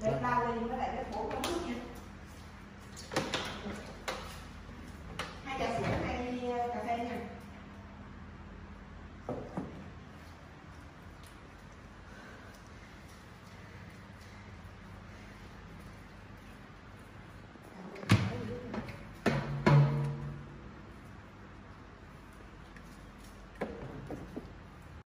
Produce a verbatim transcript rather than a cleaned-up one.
Để bao lên với lại cái khổ công thức nha.